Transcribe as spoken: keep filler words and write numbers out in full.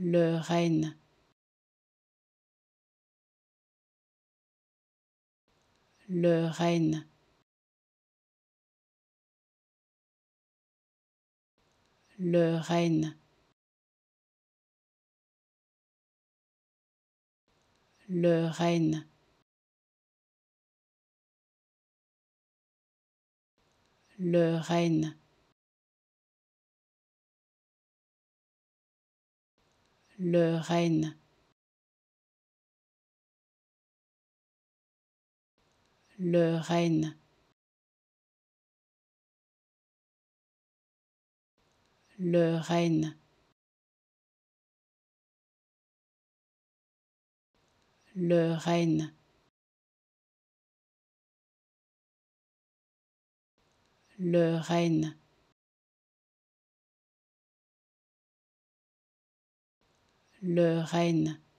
le renne, le renne, le renne, le renne, le renne, le renne, le renne, le renne, le renne, le renne, le renne.